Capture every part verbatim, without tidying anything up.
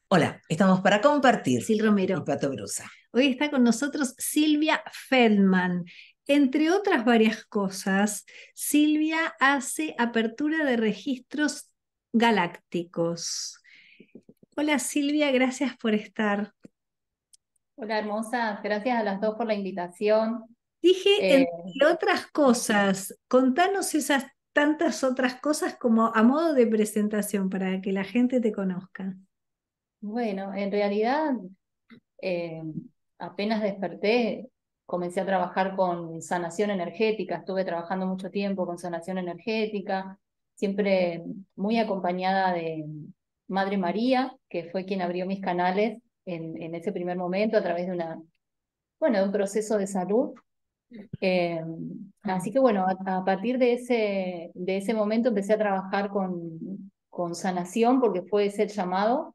Hola, estamos para compartir Sil y Romero. Pato Brusa. Hoy está con nosotros Silvia Feldman. Entre otras varias cosas, Silvia hace apertura de registros galácticos. Hola Silvia, gracias por estar. Hola hermosa, gracias a las dos por la invitación. Dije, Eh, entre otras cosas, contanos esas tantas otras cosas como a modo de presentación para que la gente te conozca. bueno, en realidad eh, apenas desperté, comencé a trabajar con sanación energética, estuve trabajando mucho tiempo con sanación energética, siempre muy acompañada de Madre María, que fue quien abrió mis canales en, en ese primer momento a través de una, bueno, de un proceso de salud. Eh, Así que bueno, a, a partir de ese, de ese momento empecé a trabajar con, con sanación porque fue ese el llamado.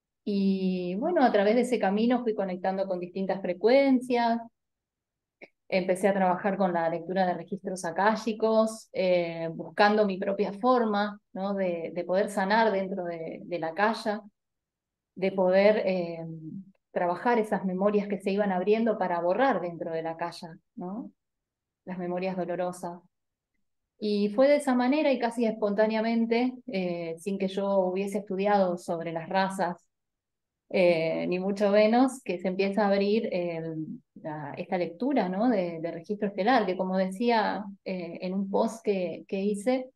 Y bueno, a través de ese camino fui conectando con distintas frecuencias, empecé a trabajar con la lectura de registros akáshicos, eh, buscando mi propia forma, ¿no? de, de poder sanar dentro de, de la kaya, de poder eh, trabajar esas memorias que se iban abriendo para borrar dentro de la kaya, ¿no? Las memorias dolorosas. Y fue de esa manera y casi espontáneamente, eh, sin que yo hubiese estudiado sobre las razas, eh, ni mucho menos, que se empieza a abrir el- la- esta lectura, ¿no? de, de registro estelar, que como decía eh, en un post que, que hice,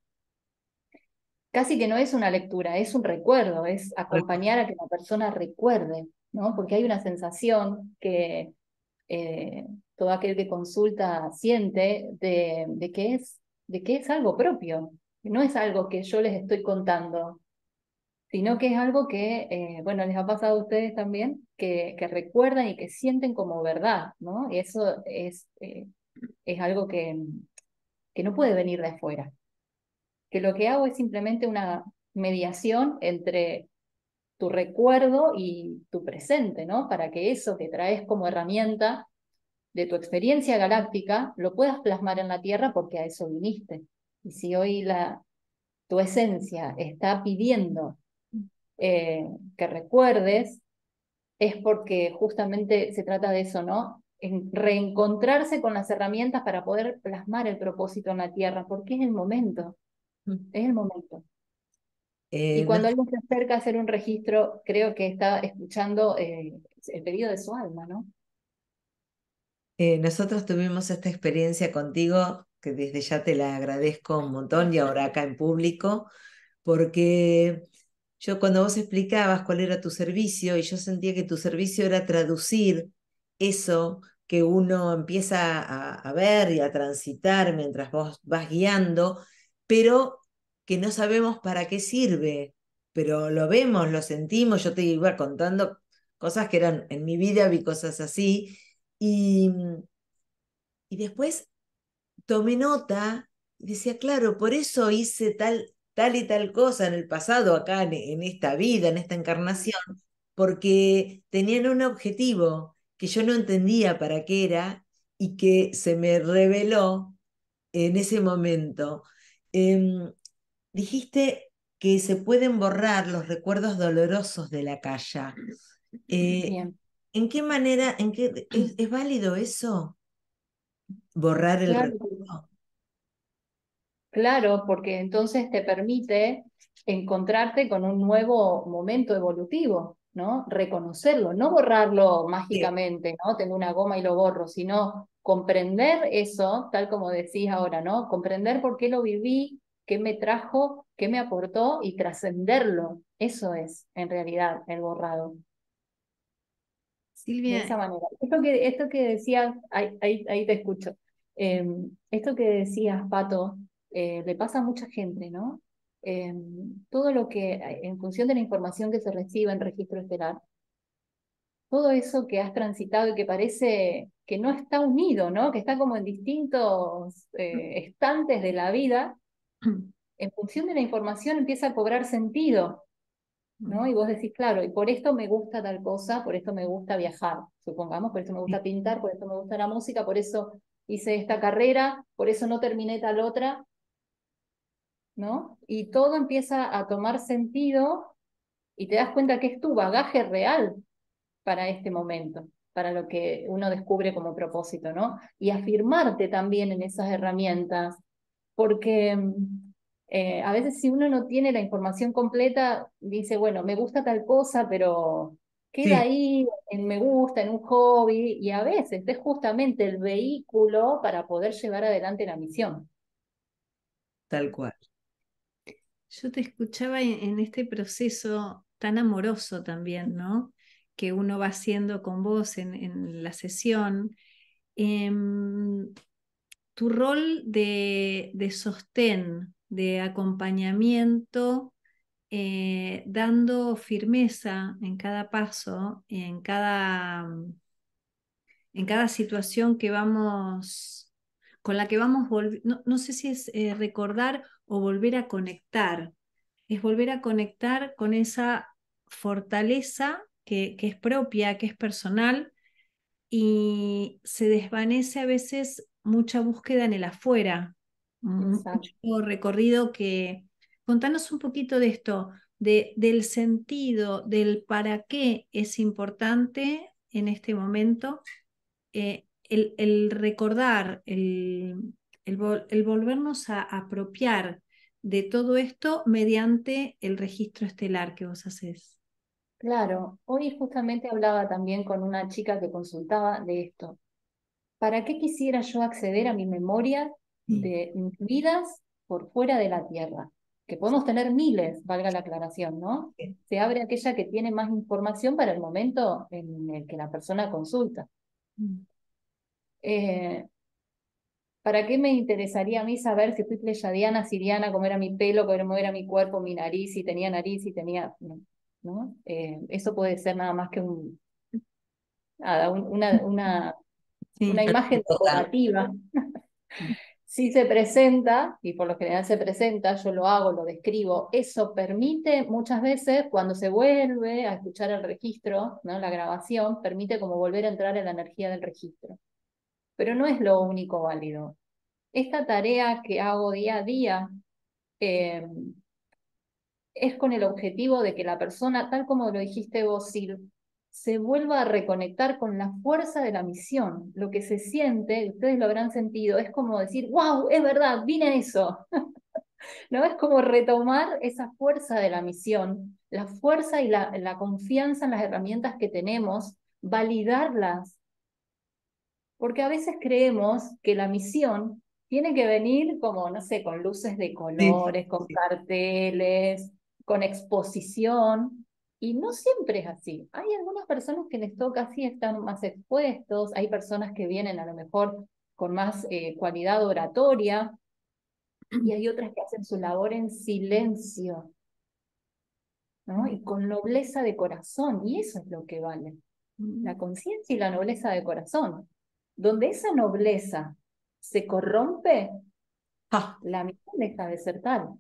casi que no es una lectura, es un recuerdo, es acompañar a que la persona recuerde, ¿no? Porque hay una sensación que eh, todo aquel que consulta siente de, de que es, de que es algo propio, que no es algo que yo les estoy contando, sino que es algo que, eh, bueno, les ha pasado a ustedes también, que, que recuerdan y que sienten como verdad, ¿no? Y eso es, eh, es algo que, que no puede venir de afuera, que lo que hago es simplemente una mediación entre tu recuerdo y tu presente, ¿no? Para que eso que traes como herramienta de tu experiencia galáctica lo puedas plasmar en la Tierra porque a eso viniste. Y si hoy la, tu esencia está pidiendo eh, que recuerdes, es porque justamente se trata de eso, ¿no? En reencontrarse con las herramientas para poder plasmar el propósito en la Tierra, porque es el momento, es el momento. Y Eh, cuando nos- alguien se acerca a hacer un registro, creo que está escuchando eh, el pedido de su alma, ¿no? eh, nosotros tuvimos esta experiencia contigo, que desde ya te la agradezco un montón y ahora acá en público, porque yo cuando vos explicabas cuál era tu servicio y yo sentía que tu servicio era traducir eso que uno empieza a, a ver y a transitar mientras vos vas guiando, pero que no sabemos para qué sirve, pero lo vemos, lo sentimos, yo te iba contando cosas que eran en mi vida, vi cosas así, y, y después tomé nota y decía, claro, por eso hice tal, tal y tal cosa en el pasado, acá en, en esta vida, en esta encarnación, porque tenían un objetivo que yo no entendía para qué era y que se me reveló en ese momento. Em, Dijiste que se pueden borrar los recuerdos dolorosos de la calle. Eh, Bien, ¿En qué manera, en qué, es, es válido eso? ¿Borrar el claro. recuerdo? Claro, porque entonces te permite encontrarte con un nuevo momento evolutivo, ¿no? Reconocerlo, no borrarlo Sí. mágicamente, ¿no? Tengo una goma y lo borro, sino comprender eso, tal como decís ahora, ¿no? Comprender por qué lo viví, qué me trajo, qué me aportó y trascenderlo. Eso es, en realidad, el borrado. De Silvia, esa manera. Esto que, esto que decías, ahí, ahí, ahí te escucho. Eh, Esto que decías, Pato, eh, le pasa a mucha gente, ¿no? Eh, Todo lo que, en función de la información que se recibe en registro estelar, todo eso que has transitado y que parece que no está unido, ¿no? Que está como en distintos eh, estantes de la vida, en función de la información empieza a cobrar sentido. ¿No? Y vos decís, claro, y por esto me gusta tal cosa, por esto me gusta viajar, supongamos, por eso me gusta pintar, por eso me gusta la música, por eso hice esta carrera, por eso no terminé tal otra, ¿no? Y todo empieza a tomar sentido y te das cuenta que es tu bagaje real para este momento, para lo que uno descubre como propósito, ¿no? Y afirmarte también en esas herramientas, porque eh, a veces si uno no tiene la información completa, dice, bueno, me gusta tal cosa, pero queda Sí, ahí en me gusta, en un hobby, y a veces es justamente el vehículo para poder llevar adelante la misión. tal cual. Yo te escuchaba en, en este proceso tan amoroso también, ¿no? Que uno va haciendo con vos en, en la sesión. Em, Tu rol de, de sostén, de acompañamiento, eh, dando firmeza en cada paso, en cada, en cada situación que vamos, con la que vamos, volvi- no, no sé si es eh, recordar o volver a conectar, es volver a conectar con esa fortaleza que, que es propia, que es personal y se desvanece a veces mucha búsqueda en el afuera, mu- Exacto. mucho recorrido que... Contanos un poquito de esto, de, del sentido, del para qué es importante en este momento eh, el, el recordar, el, el vol- el volvernos a apropiar de todo esto mediante el registro estelar que vos hacés. Claro, hoy justamente hablaba también con una chica que consultaba de esto. ¿Para qué quisiera yo acceder a mi memoria Mm. de mis vidas por fuera de la Tierra? Que podemos tener miles, valga la aclaración, ¿no? Se abre aquella que tiene más información para el momento en el que la persona consulta. Mm. Eh, ¿Para qué me interesaría a mí saber si fui pleyadiana, siriana, cómo era mi pelo, cómo era mi cuerpo, mi nariz, si tenía nariz, si tenía... ¿no? ¿No? Eh, eso puede ser nada más que un, nada, un- una, una, Sí. una imagen Total. decorativa. Si se presenta, y por lo general se presenta, yo lo hago, lo describo, eso permite muchas veces, cuando se vuelve a escuchar el registro, ¿no? La grabación, permite como volver a entrar en la energía del registro. Pero no es lo único válido. Esta tarea que hago día a día eh, es con el objetivo de que la persona, tal como lo dijiste vos, Sil, se vuelva a reconectar con la fuerza de la misión. Lo que se siente, y ustedes lo habrán sentido, es como decir, wow, es verdad, vine a eso. ¿No? Es como retomar esa fuerza de la misión, la fuerza y la, la confianza en las herramientas que tenemos, validarlas, porque a veces creemos que la misión tiene que venir como, no sé, con luces de Sí, colores, con sí. carteles, con exposición, y no siempre es así. Hay algunas personas que les toca así, están más expuestos, hay personas que vienen a lo mejor con más eh, cualidad oratoria, y hay otras que hacen su labor en silencio, ¿no? Y con nobleza de corazón, y eso es lo que vale, la Mm. conciencia y la nobleza de corazón. Donde esa nobleza se corrompe, Ah, la misión deja de ser tal.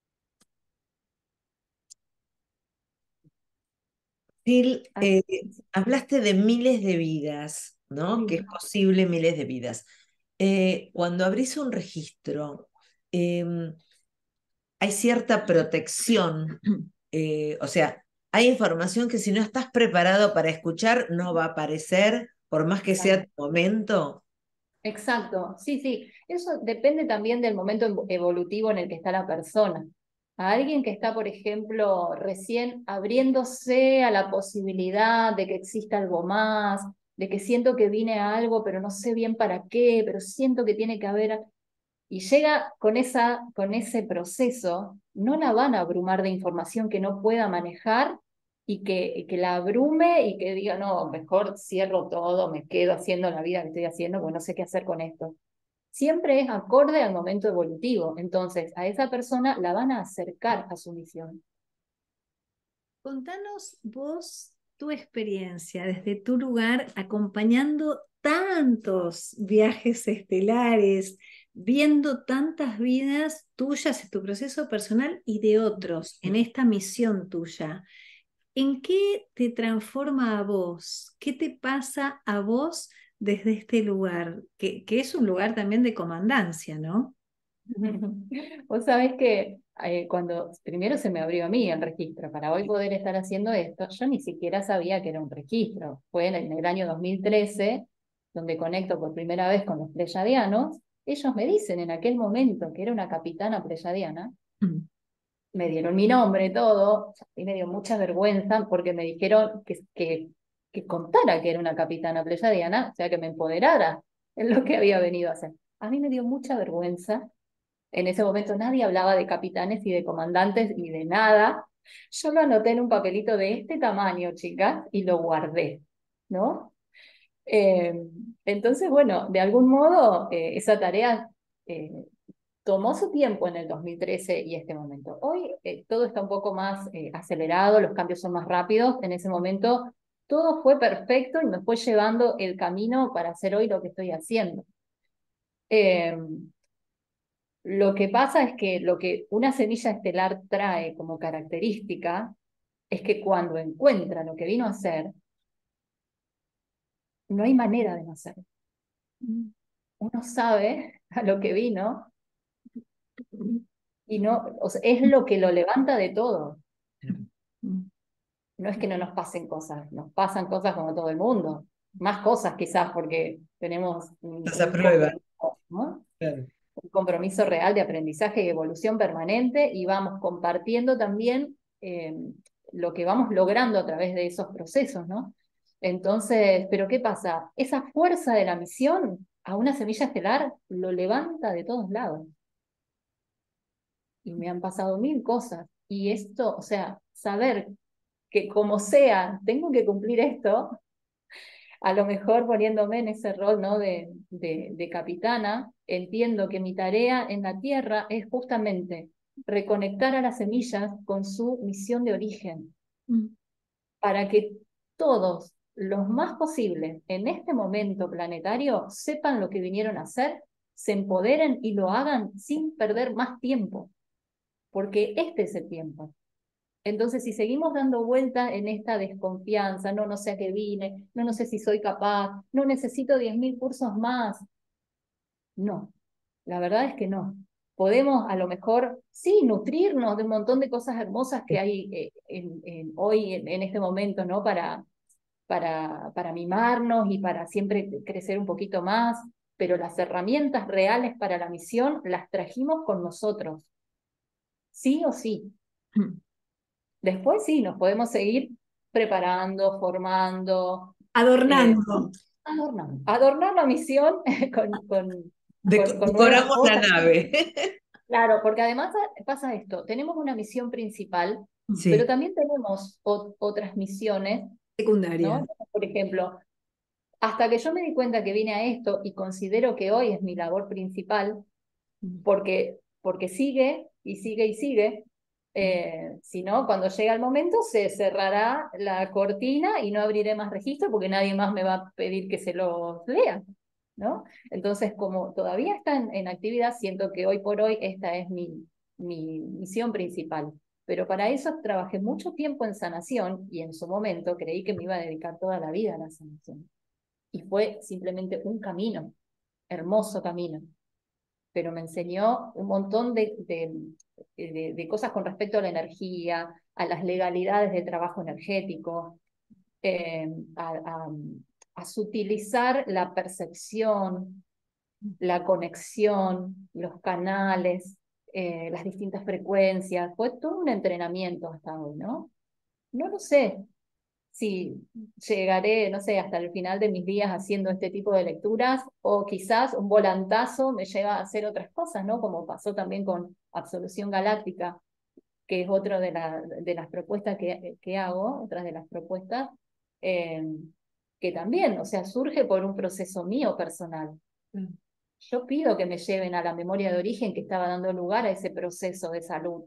Sil, Así eh, es. hablaste de miles de vidas, ¿no? Que es Sí. posible miles de vidas. Eh, cuando abrís un registro, em, hay cierta protección, eh, o sea, hay información que si no estás preparado para escuchar, no va a aparecer, por más que sea tu momento. Exacto, sí, sí. Eso depende también del momento evo- evolutivo en el que está la persona. A alguien que está, por ejemplo, recién abriéndose a la posibilidad de que exista algo más, de que siento que vine a algo, pero no sé bien para qué, pero siento que tiene que haber, y llega con esa, con ese proceso, no la van a abrumar de información que no pueda manejar y que, y que la abrume y que diga, no, mejor cierro todo, me quedo haciendo la vida que estoy haciendo, porque no sé qué hacer con esto. Siempre es acorde al momento evolutivo. Entonces, a esa persona la van a acercar a su misión. Contanos vos tu experiencia desde tu lugar acompañando tantos viajes estelares, viendo tantas vidas tuyas en tu proceso personal y de otros en esta misión tuya. ¿En qué te transforma a vos? ¿Qué te pasa a vos desde este lugar? Que, que es un lugar también de comandancia, ¿no? Vos sabés que eh, cuando primero se me abrió a mí el registro, para hoy poder estar haciendo esto, yo ni siquiera sabía que era un registro. Fue en, en el año dos mil trece, donde conecto por primera vez con los pleyadianos. Ellos me dicen en aquel momento que era una capitana pleyadiana, Mm. me dieron mi nombre, todo, y me dio mucha vergüenza porque me dijeron que, que, que contara que era una capitana pleyadiana, o sea, que me empoderara en lo que había venido a hacer. A mí me dio mucha vergüenza. En ese momento nadie hablaba de capitanes y de comandantes ni de nada. Yo lo anoté en un papelito de este tamaño, chicas, y lo guardé, ¿no? Eh, entonces, bueno, de algún modo eh, esa tarea eh, tomó su tiempo en el dos mil trece y este momento. Hoy eh, todo está un poco más eh, acelerado, los cambios son más rápidos. En ese momento todo fue perfecto y me fue llevando el camino para hacer hoy lo que estoy haciendo. Eh, Lo que pasa es que lo que una semilla estelar trae como característica es que cuando encuentra lo que vino a hacer, no hay manera de no hacerlo. Uno sabe a lo que vino y no, o sea, es lo que lo levanta de todo. No es que no nos pasen cosas, nos pasan cosas como todo el mundo. Más cosas quizás porque tenemos un, Estás a un prueba. compromiso, ¿no? Claro. Un compromiso real de aprendizaje y evolución permanente, y vamos compartiendo también eh, lo que vamos logrando a través de esos procesos, ¿no? Entonces, ¿pero qué pasa? Esa fuerza de la misión a una semilla estelar lo levanta de todos lados. Y me han pasado mil cosas. Y esto, o sea, saber que como sea, tengo que cumplir esto, a lo mejor poniéndome en ese rol, ¿no? de, de, de capitana, entiendo que mi tarea en la Tierra es justamente reconectar a las semillas con su misión de origen, Mm. para que todos, los más posibles, en este momento planetario, sepan lo que vinieron a hacer, se empoderen y lo hagan sin perder más tiempo, porque este es el tiempo. Entonces, si seguimos dando vuelta en esta desconfianza, no, no sé a qué vine, no, no sé si soy capaz, no necesito diez mil cursos más, no, la verdad es que no. Podemos a lo mejor, sí, nutrirnos de un montón de cosas hermosas que hay eh, en, en, hoy, en, en este momento, ¿no? Para, para, para mimarnos y para siempre crecer un poquito más, pero las herramientas reales para la misión las trajimos con nosotros, sí o sí. Después sí, nos podemos seguir preparando, formando, eh, Adornando. adornando. Adornar la misión con, con, con, Deco- con nuevas decoramos la cosas. nave. Claro, porque además pasa esto, tenemos una misión principal, pero Sí, también tenemos o- otras misiones, Secundaria. ¿no? Por ejemplo, hasta que yo me di cuenta que vine a esto y considero que hoy es mi labor principal, porque, porque sigue y sigue y sigue. Eh, si no, cuando llega el momento se cerrará la cortina y no abriré más registro porque nadie más me va a pedir que se los lea, ¿no? Entonces, como todavía está en, en actividad, siento que hoy por hoy esta es mi, mi misión principal. Pero para eso trabajé mucho tiempo en sanación y en su momento creí que me iba a dedicar toda la vida a la sanación. Y fue simplemente un camino, hermoso camino, pero me enseñó un montón de, de, de, de cosas con respecto a la energía, a las legalidades del trabajo energético, eh, a, a, a sutilizar la percepción, la conexión, los canales, eh, las distintas frecuencias. Fue todo un entrenamiento hasta hoy, ¿no? No lo sé si llegaré, no sé, hasta el final de mis días haciendo este tipo de lecturas, o quizás un volantazo me lleva a hacer otras cosas, ¿no? Como pasó también con Absolución Galáctica, que es otra de, la, de las propuestas que, que hago, otras de las propuestas, eh, que también, o sea, surge por un proceso mío personal. Yo pido que me lleven a la memoria de origen que estaba dando lugar a ese proceso de salud,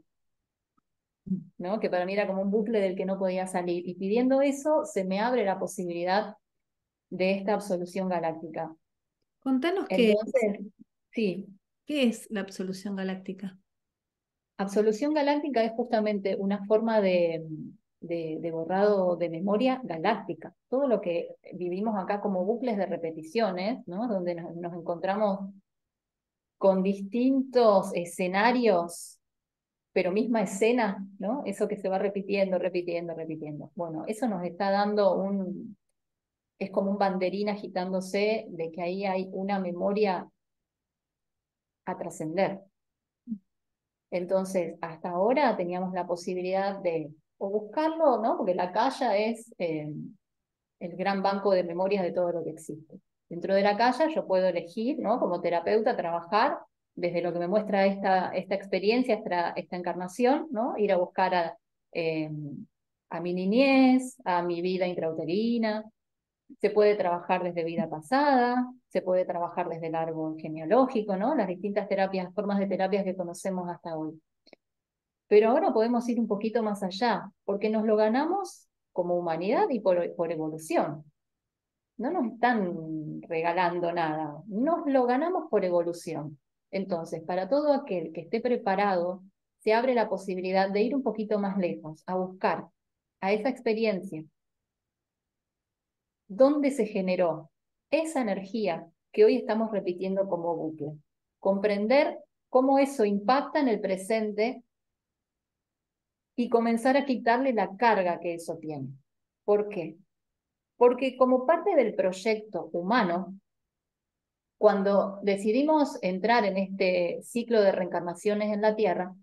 ¿no? Que para mí era como un bucle del que no podía salir. Y pidiendo eso, se me abre la posibilidad de esta absolución galáctica. Contanos qué, Entonces, sí, qué es la absolución galáctica. absolución galáctica es justamente una forma de, de, de borrado de memoria galáctica. Todo lo que vivimos acá como bucles de repeticiones, ¿no? Donde nos, nos encontramos con distintos escenarios pero misma escena, ¿no? Eso que se va repitiendo, repitiendo, repitiendo. Bueno, eso nos está dando un, es como un banderín agitándose de que ahí hay una memoria a trascender. Entonces, hasta ahora teníamos la posibilidad de o buscarlo, ¿no? Porque la Kaya es eh, el gran banco de memorias de todo lo que existe. Dentro de la Kaya yo puedo elegir, ¿no? Como terapeuta, trabajar desde lo que me muestra esta, esta experiencia, esta, esta encarnación, ¿no? Ir a buscar a, eh, a mi niñez, a mi vida intrauterina. Se puede trabajar desde vida pasada, se puede trabajar desde el árbol genealógico, ¿no? Las distintas terapias, formas de terapias que conocemos hasta hoy. Pero ahora podemos ir un poquito más allá, porque nos lo ganamos como humanidad y por, por evolución. No nos están regalando nada, nos lo ganamos por evolución. Entonces, para todo aquel que esté preparado, se abre la posibilidad de ir un poquito más lejos, a buscar a esa experiencia, dónde se generó esa energía que hoy estamos repitiendo como bucle. Comprender cómo eso impacta en el presente y comenzar a quitarle la carga que eso tiene. ¿Por qué? Porque como parte del proyecto humano, cuando decidimos entrar en este ciclo de reencarnaciones en la Tierra,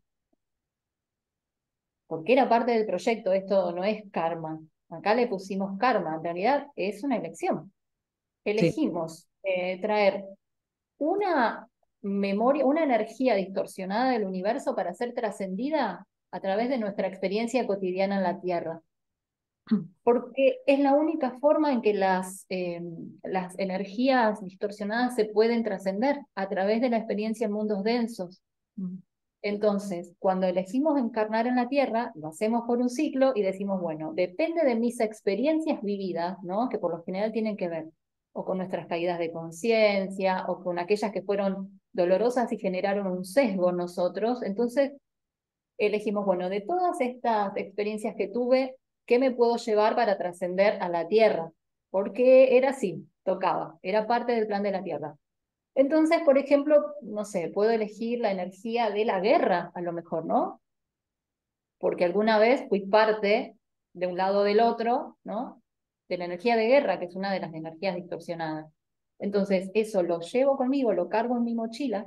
porque era parte del proyecto, esto no es karma, acá le pusimos karma, en realidad es una elección. Sí. Elegimos eh, traer una memoria, una energía distorsionada del universo para ser trascendida a través de nuestra experiencia cotidiana en la Tierra. Porque es la única forma en que las, eh, las energías distorsionadas se pueden trascender, a través de la experiencia en mundos densos. Entonces, cuando elegimos encarnar en la Tierra, lo hacemos por un ciclo y decimos, bueno, depende de mis experiencias vividas, ¿no? Que por lo general tienen que ver o con nuestras caídas de conciencia, o con aquellas que fueron dolorosas y generaron un sesgo en nosotros. Entonces, elegimos, bueno, de todas estas experiencias que tuve, ¿qué me puedo llevar para trascender a la Tierra? Porque era así, tocaba, era parte del plan de la Tierra. Entonces, por ejemplo, no sé, puedo elegir la energía de la guerra, a lo mejor, ¿no? Porque alguna vez fui parte de un lado o del otro, ¿no? De la energía de guerra, que es una de las energías distorsionadas. Entonces, eso lo llevo conmigo, lo cargo en mi mochila,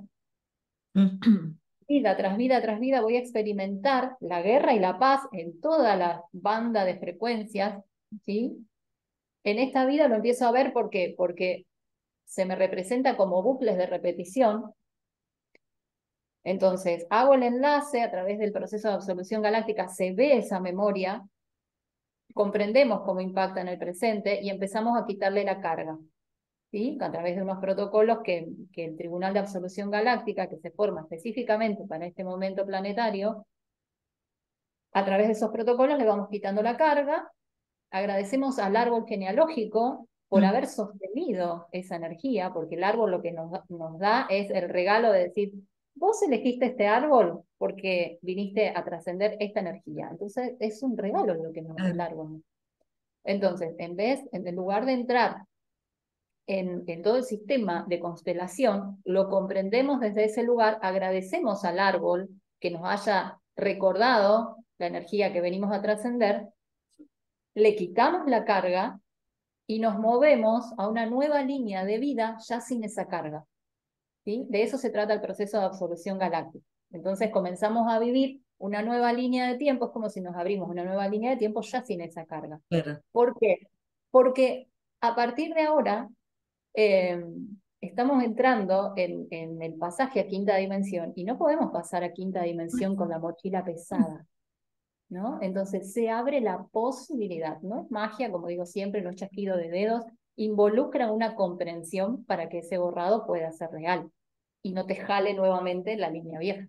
vida tras vida tras vida voy a experimentar la guerra y la paz en toda la banda de frecuencias, ¿sí? En esta vida lo empiezo a ver porque, porque se me representa como bucles de repetición. Entonces, hago el enlace a través del proceso de absolución galáctica, se ve esa memoria, comprendemos cómo impacta en el presente y empezamos a quitarle la carga, ¿sí? A través de unos protocolos que, que el Tribunal de Absolución Galáctica, que se forma específicamente para este momento planetario, a través de esos protocolos le vamos quitando la carga. Agradecemos al árbol genealógico por haber sostenido esa energía, porque el árbol lo que nos, nos da es el regalo de decir, vos elegiste este árbol porque viniste a trascender esta energía. Entonces es un regalo lo que nos da el árbol. Entonces, en vez, en lugar de entrar en, en todo el sistema de constelación, lo comprendemos desde ese lugar, agradecemos al árbol que nos haya recordado la energía que venimos a trascender, le quitamos la carga y nos movemos a una nueva línea de vida ya sin esa carga. ¿Sí? De eso se trata el proceso de absolución galáctica. Entonces comenzamos a vivir una nueva línea de tiempo, es como si nos abrimos una nueva línea de tiempo ya sin esa carga. Claro. ¿Por qué? Porque a partir de ahora eh, estamos entrando en, en el pasaje a quinta dimensión y no podemos pasar a quinta dimensión con la mochila pesada, ¿no? Entonces se abre la posibilidad, no es magia, como digo siempre, no es chasquido de dedos, involucra una comprensión para que ese borrado pueda ser real y no te jale nuevamente la línea vieja.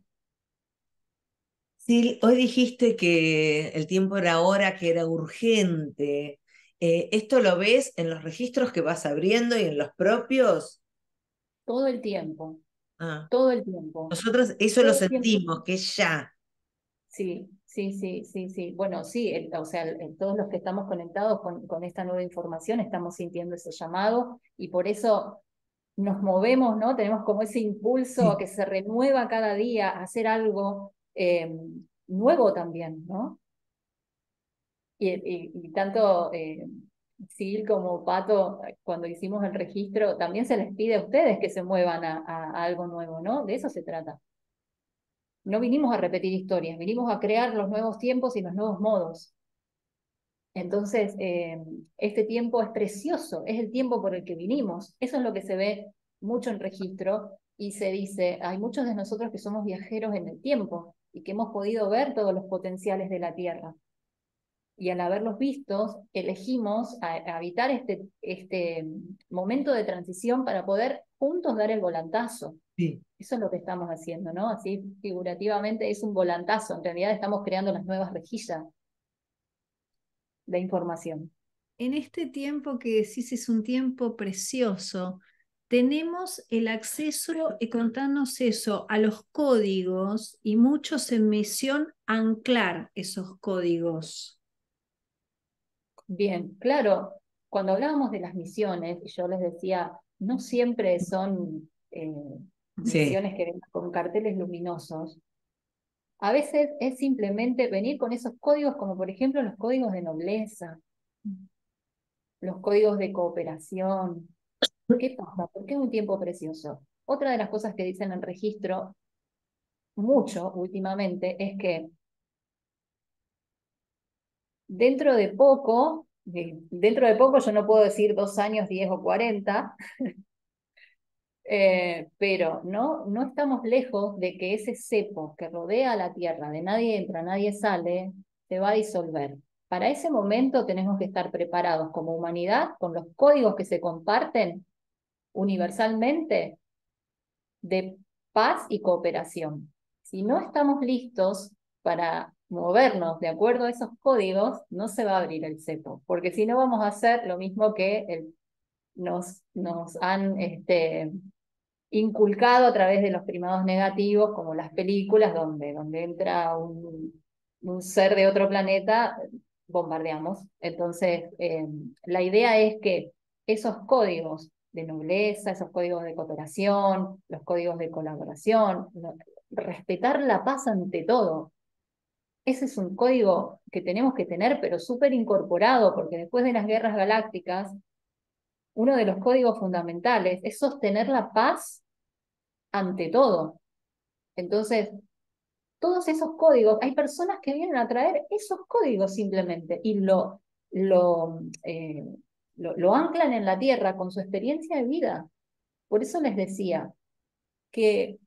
Sí, hoy dijiste que el tiempo era ahora, que era urgente. Eh, ¿esto lo ves en los registros que vas abriendo y en los propios? Todo el tiempo, Ah, todo el tiempo, nosotros eso lo todo el tiempo. sentimos, que es ya. Sí, sí, sí, sí, sí. Bueno, sí, el, o sea, el, todos los que estamos conectados con, con esta nueva información estamos sintiendo ese llamado y por eso nos movemos, ¿no? Tenemos como ese impulso Sí. que se renueva cada día a hacer algo, eh, nuevo también, ¿no? Y, y, y tanto eh, Sil como Pato, cuando hicimos el registro, también se les pide a ustedes que se muevan a, a, a algo nuevo, ¿no? De eso se trata. No vinimos a repetir historias, vinimos a crear los nuevos tiempos y los nuevos modos. Entonces, eh, este tiempo es precioso, es el tiempo por el que vinimos. Eso es lo que se ve mucho en registro y se dice, hay muchos de nosotros que somos viajeros en el tiempo y que hemos podido ver todos los potenciales de la Tierra. Y al haberlos vistos, elegimos a, a habitar este, este momento de transición para poder juntos dar el volantazo. Sí. Eso es lo que estamos haciendo, ¿no? Así figurativamente es un volantazo. En realidad estamos creando las nuevas rejillas de información. En este tiempo que decís es un tiempo precioso, tenemos el acceso, y contanos eso, a los códigos y muchos en misión a anclar esos códigos. Bien, claro, cuando hablábamos de las misiones, y yo les decía, no siempre son eh, misiones Sí. que vengan con carteles luminosos. A veces es simplemente venir con esos códigos, como por ejemplo los códigos de nobleza, los códigos de cooperación. ¿Qué pasa? ¿Por qué es un tiempo precioso? Otra de las cosas que dicen en el registro mucho últimamente es que dentro de poco, de, dentro de poco yo no puedo decir dos años, diez o cuarenta, eh, pero no, no estamos lejos de que ese cepo que rodea a la Tierra, de nadie entra, nadie sale, se va a disolver. Para ese momento tenemos que estar preparados como humanidad con los códigos que se comparten universalmente de paz y cooperación. Si no estamos listos para movernos de acuerdo a esos códigos, no se va a abrir el cepo, porque si no vamos a hacer lo mismo que el, nos, nos han este, inculcado a través de los primados negativos, como las películas, donde, donde entra un, un ser de otro planeta, bombardeamos. Entonces, eh, la idea es que esos códigos de nobleza, esos códigos de cooperación, los códigos de colaboración, no, respetar la paz ante todo. Ese es un código que tenemos que tener, pero súper incorporado, porque después de las guerras galácticas, uno de los códigos fundamentales es sostener la paz ante todo. Entonces, todos esos códigos, hay personas que vienen a traer esos códigos simplemente y lo, lo, eh, lo, lo anclan en la tierra con su experiencia de vida. Por eso les decía que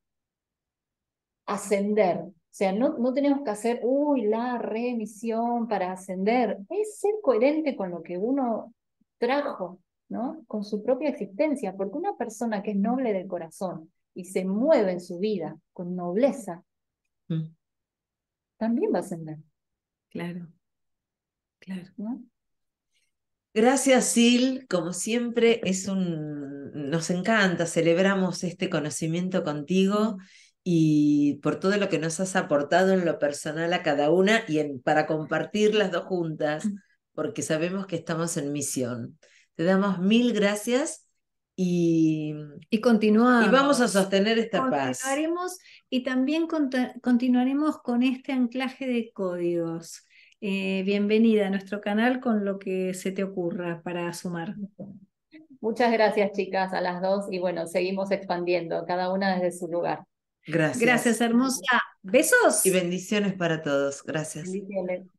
ascender, o sea, no, no tenemos que hacer, uy, la remisión para ascender, es ser coherente con lo que uno trajo, ¿no? Con su propia existencia, porque una persona que es noble del corazón y se mueve en su vida con nobleza, mm. también va a ascender. Claro, claro. ¿No? Gracias, Sil. Como siempre, es un... nos encanta, celebramos este conocimiento contigo y por todo lo que nos has aportado en lo personal a cada una y en, para compartir las dos juntas, porque sabemos que estamos en misión. Te damos mil gracias y, y continuamos. Y vamos a sostener esta paz. Continuaremos y también continuaremos con este anclaje de códigos. Eh, bienvenida a nuestro canal con lo que se te ocurra para sumar. Muchas gracias, chicas, a las dos. Y bueno, seguimos expandiendo, cada una desde su lugar. Gracias. Gracias, hermosa. Besos. Y bendiciones para todos. Gracias. Bendiciones.